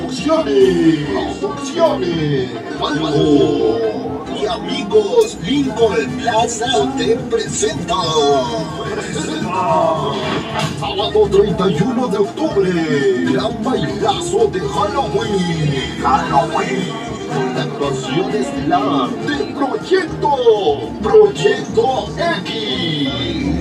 Producciones, Falco y amigos, Lincoln Plaza te presenta. Sábado 31 de octubre, gran bailazo de Halloween. Con la actuación estelar de Proyecto X.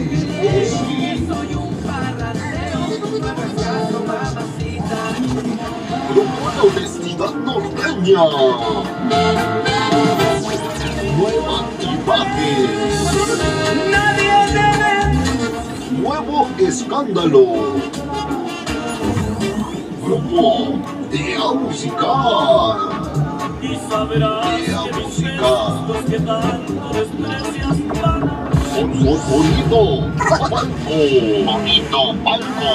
Grupo La Honestidad Norteña. Nueva Imagen. Nuevo Escándalo. Grupo Dea Musical. Dea Musical. Sonido Palco.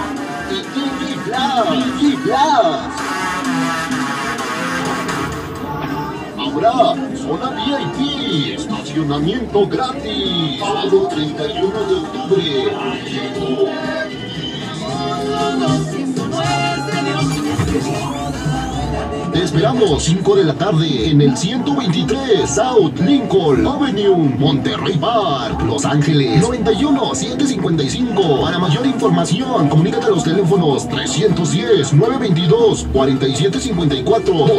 Y Blas. Habrá zona VIP, estacionamiento gratis. Sábado 31 de octubre. Te esperamos 5 de la tarde en el 123 South Lincoln Avenue, Monterrey Park, Los Ángeles, 91-755. Para mayor información, comunícate a los teléfonos 310-922-4754,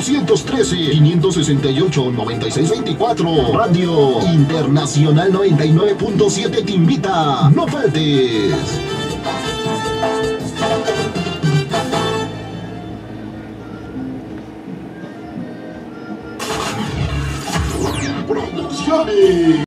213-568-9624. Radio Internacional 99.7 te invita. No faltes. Producciones.